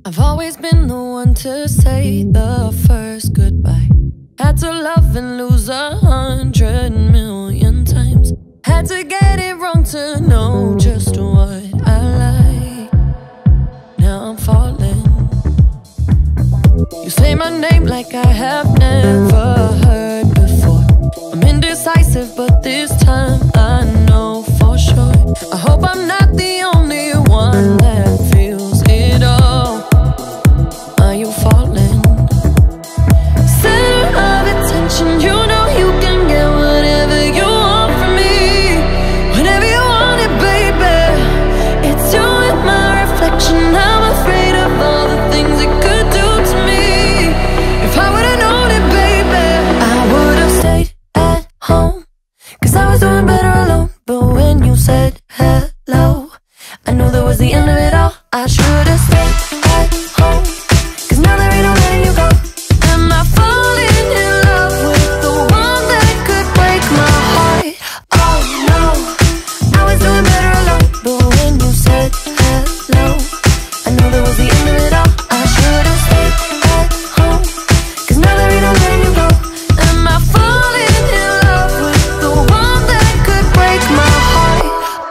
I've always been the one to say the first goodbye. Had to love and lose 100,000,000 times. Had to get it wrong to know just what I like. Now I'm falling. You say my name like I have never heard before. I'm indecisive, but this time I know for sure. I hope I'm not the only one that feels it all. Are you falling? Center of attention, you know you can get whatever you want from me. Whenever you want it, baby. It's you and my reflection. I'm afraid of all the things it could do to me. If I would've known it, baby, I would've stayed at home, 'cause I was doing better alone. But when you said hello, I knew that was the end of it all. I should've stayed at home, 'cause now there ain't no letting you go. Am I falling in love with the one that could break my heart? Oh no, I was doing better alone. But when you said hello, I knew that was the end of it all. I should've stayed at home, 'cause now there ain't no letting you go. Am I falling in love with the one that could break my heart?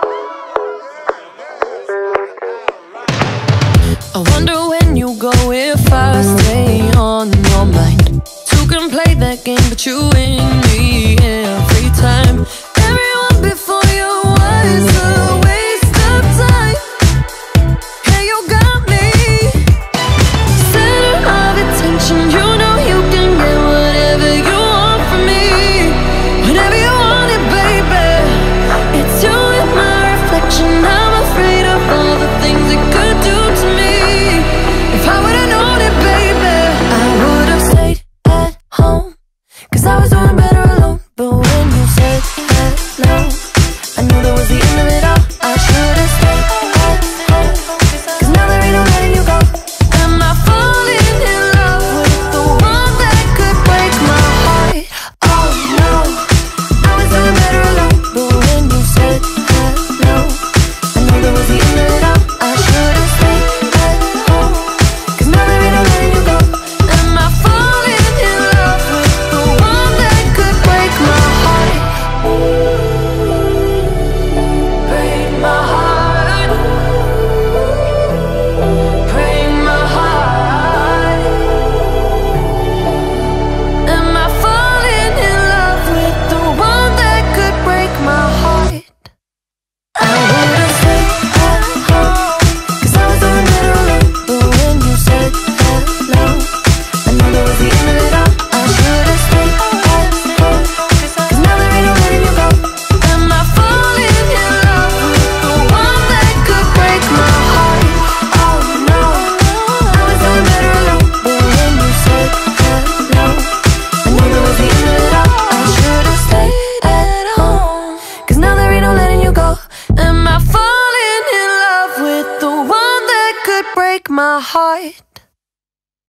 I wonder when you go if I stay on your mind. Two can play that game, but you win me every time. Everyone before you was a waste of time. Yeah, you got me. Center of attention, you know you can get whatever you want from me. Whenever you want it, baby. It's you and my reflection. I'm afraid of all the things it could do to me. If I would've known it, baby, I would've stayed at home, 'cause I was doing better alone. But when you said hello, I knew that was the end of it all. I should've stayed at home, 'cause now there ain't no letting you go. Am I falling in love with the one that could break my heart? Oh no, I was doing better alone. But when you said hello, I knew that was the end of it all. I should've stayed at home, 'cause now there ain't no letting you go. Am I falling in love with the one that could break my heart? Break my heart. Break my heart. Am I falling in love with the one that could break my heart? I would've stayed at home, 'cause I was doing better alone. But when you said hello, I knew that was the end of it all. I should've stayed at home, 'cause now there ain't no letting you go. Am I falling in love with the one that could break my heart? Oh no, I was doing better alone. But when you said hello, I knew that was the end of it all. I should've stayed at home, 'cause now there ain't no letting you go. Am I falling in love with the one that could break my heart?